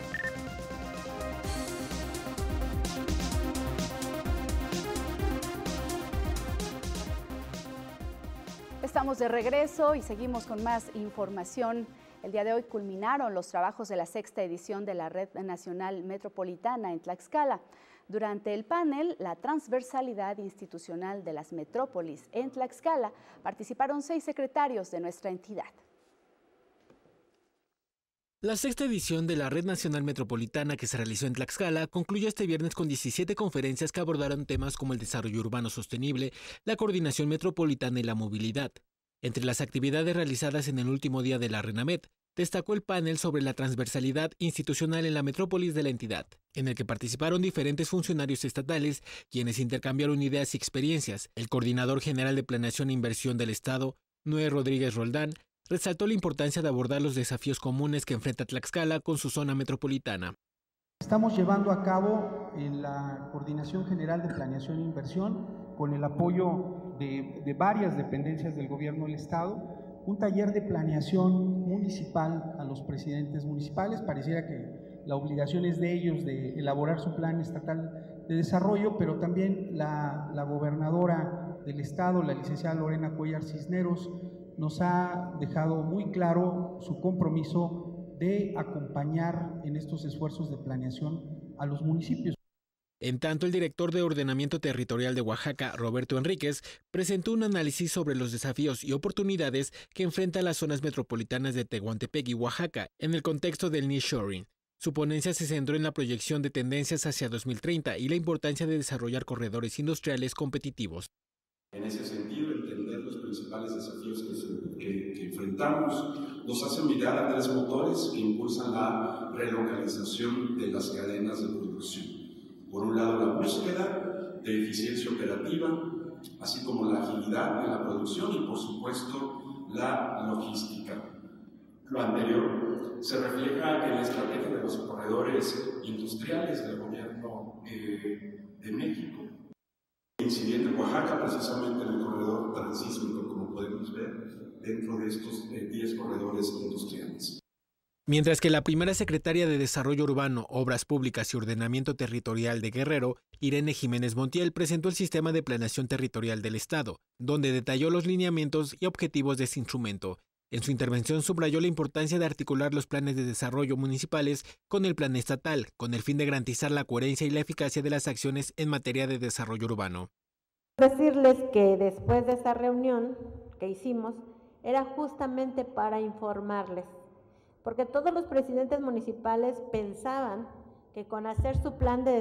Estamos de regreso y seguimos con más información. El día de hoy culminaron los trabajos de la 6ª edición de la Red Nacional Metropolitana en Tlaxcala. Durante el panel, la transversalidad institucional de las metrópolis en Tlaxcala, participaron 6 secretarios de nuestra entidad. La sexta edición de la Red Nacional Metropolitana que se realizó en Tlaxcala concluyó este viernes con 17 conferencias que abordaron temas como el desarrollo urbano sostenible, la coordinación metropolitana y la movilidad. Entre las actividades realizadas en el último día de la RENAMET, destacó el panel sobre la transversalidad institucional en la metrópolis de la entidad, en el que participaron diferentes funcionarios estatales, quienes intercambiaron ideas y experiencias. El coordinador general de Planeación e Inversión del Estado, Noé Rodríguez Roldán, resaltó la importancia de abordar los desafíos comunes que enfrenta Tlaxcala con su zona metropolitana. Estamos llevando a cabo en la Coordinación General de Planeación e Inversión, con el apoyo de varias dependencias del Gobierno del Estado, un taller de planeación municipal a los presidentes municipales. Pareciera que la obligación es de ellos de elaborar su plan estatal de desarrollo, pero también la gobernadora del Estado, la licenciada Lorena Cuellar Cisneros, nos ha dejado muy claro su compromiso de acompañar en estos esfuerzos de planeación a los municipios. En tanto, el director de Ordenamiento Territorial de Oaxaca, Roberto Enríquez, presentó un análisis sobre los desafíos y oportunidades que enfrentan las zonas metropolitanas de Tehuantepec y Oaxaca en el contexto del nearshoring. Su ponencia se centró en la proyección de tendencias hacia 2030 y la importancia de desarrollar corredores industriales competitivos. En ese sentido, entender los principales desafíos que enfrentamos nos hace mirar a 3 motores que impulsan la relocalización de las cadenas de producción. Por un lado, la búsqueda de eficiencia operativa, así como la agilidad en la producción y, por supuesto, la logística. Lo anterior se refleja en la estrategia de los corredores industriales del Gobierno de México. Incidiendo en Oaxaca, precisamente en el corredor transísmico, como podemos ver, dentro de estos 10 corredores industriales. Mientras que la primera secretaria de Desarrollo Urbano, Obras Públicas y Ordenamiento Territorial de Guerrero, Irene Jiménez Montiel, presentó el Sistema de Planeación Territorial del Estado, donde detalló los lineamientos y objetivos de este instrumento. En su intervención subrayó la importancia de articular los planes de desarrollo municipales con el plan estatal, con el fin de garantizar la coherencia y la eficacia de las acciones en materia de desarrollo urbano. Decirles que después de esa reunión que hicimos, era justamente para informarles, porque todos los presidentes municipales pensaban que con hacer su plan de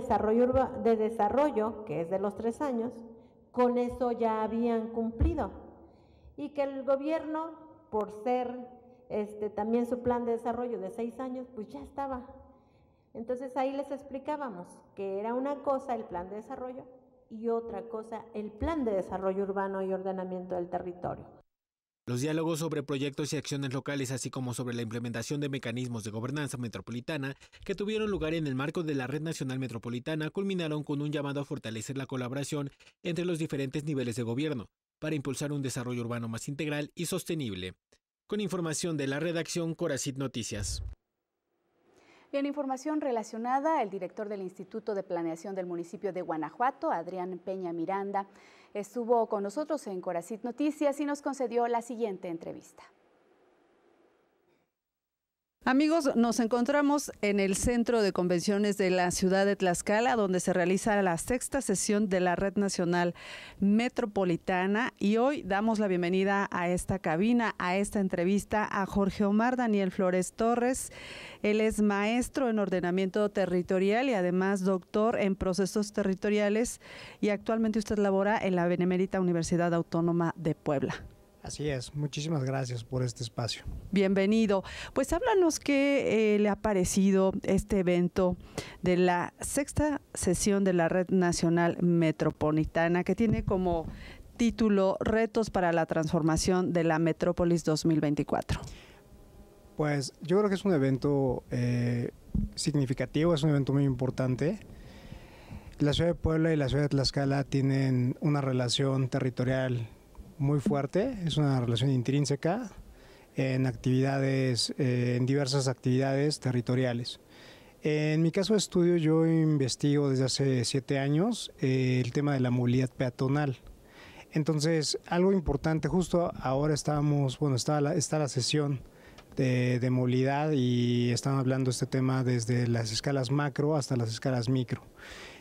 desarrollo, que es de los 3 años, con eso ya habían cumplido, y que el gobierno, por ser también su plan de desarrollo de 6 años, pues ya estaba. Entonces ahí les explicábamos que era una cosa el plan de desarrollo y otra cosa el plan de desarrollo urbano y ordenamiento del territorio. Los diálogos sobre proyectos y acciones locales, así como sobre la implementación de mecanismos de gobernanza metropolitana que tuvieron lugar en el marco de la Red Nacional Metropolitana, culminaron con un llamado a fortalecer la colaboración entre los diferentes niveles de gobierno para impulsar un desarrollo urbano más integral y sostenible. Con información de la redacción Coracit Noticias. Y en información relacionada, el director del Instituto de Planeación del municipio de Guanajuato, Adrián Peña Miranda, estuvo con nosotros en Coracit Noticias y nos concedió la siguiente entrevista. Amigos, nos encontramos en el Centro de Convenciones de la ciudad de Tlaxcala, donde se realiza la 6ª sesión de la Red Nacional Metropolitana, y hoy damos la bienvenida a esta cabina, a esta entrevista, a Jorge Omar Daniel Flores Torres. Él es maestro en ordenamiento territorial y además doctor en procesos territoriales, y actualmente usted labora en la Benemérita Universidad Autónoma de Puebla. Así es, muchísimas gracias por este espacio. Bienvenido. Pues háblanos qué le ha parecido este evento de la 6ª sesión de la Red Nacional Metropolitana, que tiene como título Retos para la Transformación de la Metrópolis 2024. Pues yo creo que es un evento significativo, es un evento muy importante. La ciudad de Puebla y la ciudad de Tlaxcala tienen una relación territorial muy fuerte, es una relación intrínseca en actividades, en diversas actividades territoriales. En mi caso de estudio, yo investigo desde hace 7 años el tema de la movilidad peatonal. Entonces, algo importante, justo ahora está la sesión de movilidad y están hablando este tema desde las escalas macro hasta las escalas micro.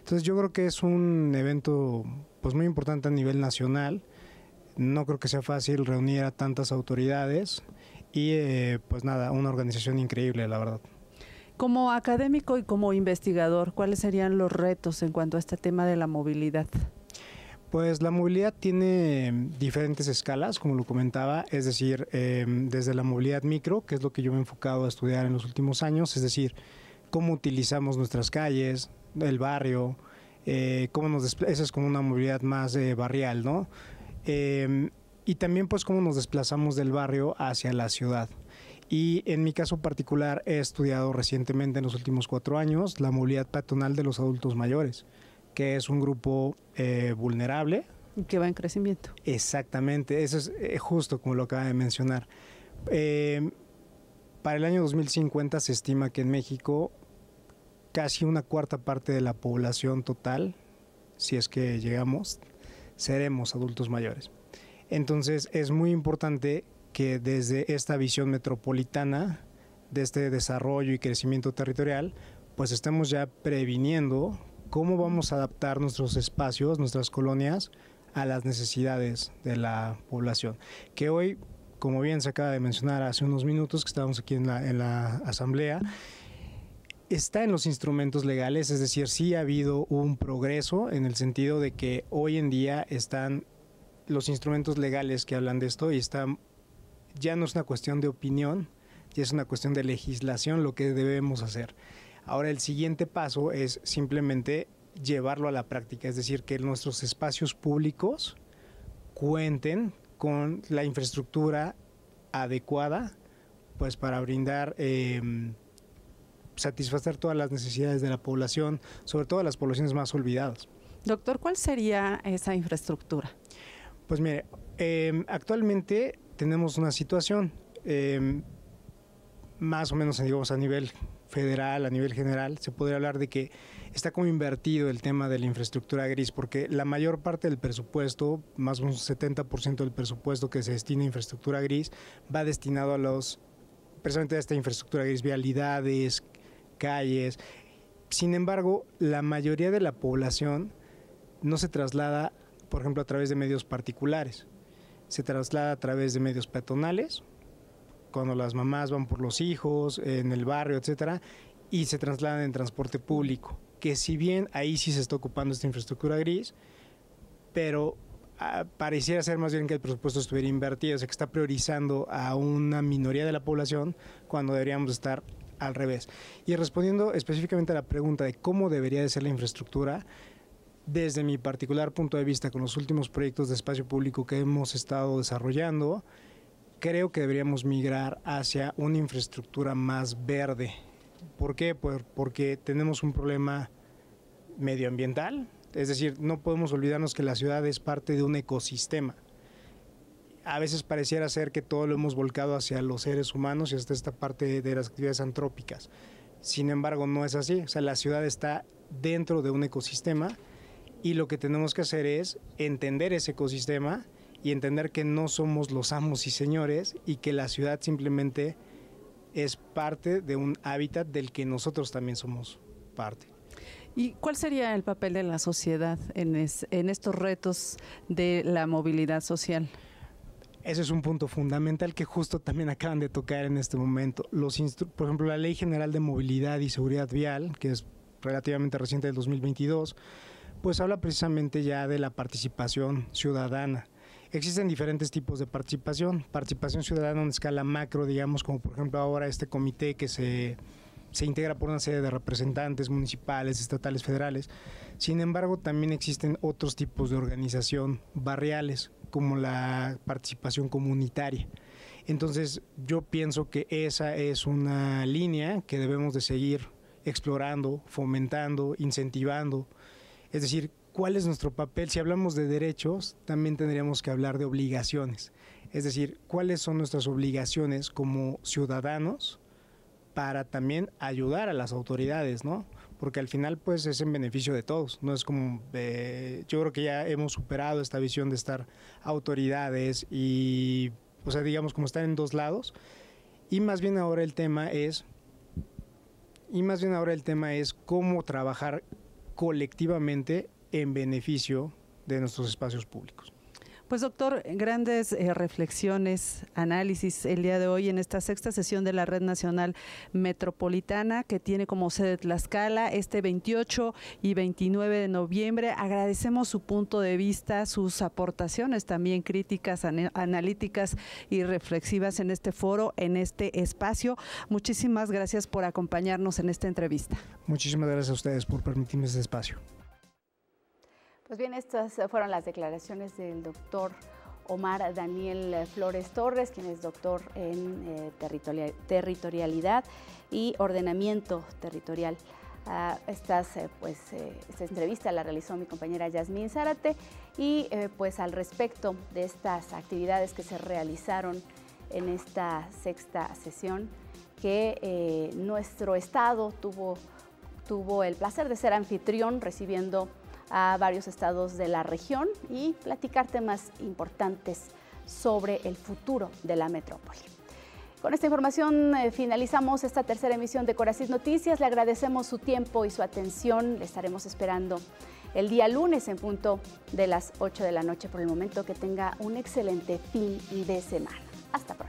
Entonces yo creo que es un evento pues muy importante a nivel nacional. No creo que sea fácil reunir a tantas autoridades y pues nada, una organización increíble, la verdad. Como académico y como investigador, ¿cuáles serían los retos en cuanto a este tema de la movilidad? Pues la movilidad tiene diferentes escalas, como lo comentaba, es decir, desde la movilidad micro, que es lo que yo me he enfocado a estudiar en los últimos años, es decir, cómo utilizamos nuestras calles, el barrio, esa es como una movilidad más barrial, ¿no? Y también pues cómo nos desplazamos del barrio hacia la ciudad. Y en mi caso particular he estudiado recientemente en los últimos 4 años la movilidad peatonal de los adultos mayores, que es un grupo vulnerable. Que va en crecimiento. Exactamente, eso es justo como lo acaba de mencionar. Para el año 2050 se estima que en México casi 1/4 parte de la población total, si es que llegamos, seremos adultos mayores. Entonces es muy importante que desde esta visión metropolitana, de este desarrollo y crecimiento territorial, pues estemos ya previniendo cómo vamos a adaptar nuestros espacios, nuestras colonias, a las necesidades de la población. Que hoy, como bien se acaba de mencionar hace unos minutos que estábamos aquí en la asamblea, está en los instrumentos legales, es decir, sí ha habido un progreso en el sentido de que hoy en día están los instrumentos legales que hablan de esto y ya no es una cuestión de opinión, ya es una cuestión de legislación lo que debemos hacer. Ahora el siguiente paso es simplemente llevarlo a la práctica, es decir, que nuestros espacios públicos cuenten con la infraestructura adecuada pues para brindar, satisfacer todas las necesidades de la población, sobre todo las poblaciones más olvidadas. Doctor, ¿cuál sería esa infraestructura? Pues mire, actualmente tenemos una situación más o menos, digamos, a nivel federal, a nivel general, se podría hablar de que está como invertido el tema de la infraestructura gris, porque la mayor parte del presupuesto, más o menos un 70% del presupuesto que se destina a infraestructura gris, va destinado precisamente a esta infraestructura gris, vialidades, calles. Sin embargo, la mayoría de la población no se traslada, por ejemplo, a través de medios particulares, se traslada a través de medios peatonales, cuando las mamás van por los hijos, en el barrio, etcétera, y se trasladan en transporte público, que si bien ahí sí se está ocupando esta infraestructura gris, pero pareciera ser más bien que el presupuesto estuviera invertido, o sea que está priorizando a una minoría de la población cuando deberíamos estar al revés. Y respondiendo específicamente a la pregunta de cómo debería de ser la infraestructura, desde mi particular punto de vista con los últimos proyectos de espacio público que hemos estado desarrollando, creo que deberíamos migrar hacia una infraestructura más verde. ¿Por qué? Porque tenemos un problema medioambiental, es decir, no podemos olvidarnos que la ciudad es parte de un ecosistema. A veces pareciera ser que todo lo hemos volcado hacia los seres humanos y hasta esta parte de las actividades antrópicas. Sin embargo, no es así. O sea, la ciudad está dentro de un ecosistema y lo que tenemos que hacer es entender ese ecosistema y entender que no somos los amos y señores y que la ciudad simplemente es parte de un hábitat del que nosotros también somos parte. ¿Y cuál sería el papel de la sociedad en estos retos de la movilidad social? Ese es un punto fundamental que justo también acaban de tocar en este momento. Por ejemplo, la Ley General de Movilidad y Seguridad Vial, que es relativamente reciente del 2022, pues habla precisamente ya de la participación ciudadana. Existen diferentes tipos de participación ciudadana en escala macro, digamos, como por ejemplo ahora este comité que se integra por una serie de representantes municipales, estatales, federales. Sin embargo, también existen otros tipos de organización barriales, como la participación comunitaria. Entonces, yo pienso que esa es una línea que debemos de seguir explorando, fomentando, incentivando. Es decir, ¿cuál es nuestro papel? Si hablamos de derechos, también tendríamos que hablar de obligaciones. Es decir, ¿cuáles son nuestras obligaciones como ciudadanos para también ayudar a las autoridades, ¿no? Porque al final pues es en beneficio de todos, no es como, yo creo que ya hemos superado esta visión de estar autoridades y, o sea, digamos como estar en dos lados, y más bien ahora el tema es cómo trabajar colectivamente en beneficio de nuestros espacios públicos. Pues doctor, grandes reflexiones, análisis el día de hoy en esta sexta sesión de la Red Nacional Metropolitana, que tiene como sede Tlaxcala este 28 y 29 de noviembre. Agradecemos su punto de vista, sus aportaciones también críticas, analíticas y reflexivas en este foro, en este espacio. Muchísimas gracias por acompañarnos en esta entrevista. Muchísimas gracias a ustedes por permitirme este espacio. Pues bien, estas fueron las declaraciones del doctor Omar Daniel Flores Torres, quien es doctor en territorialidad y ordenamiento territorial. Esta entrevista la realizó mi compañera Yasmín Zárate y pues al respecto de estas actividades que se realizaron en esta sexta sesión, que nuestro estado tuvo el placer de ser anfitrión, recibiendo a varios estados de la región y platicar temas importantes sobre el futuro de la metrópoli. Con esta información finalizamos esta tercera emisión de Corazit Noticias. Le agradecemos su tiempo y su atención. Le estaremos esperando el día lunes en punto de las 8 de la noche. Por el momento, que tenga un excelente fin de semana. Hasta pronto.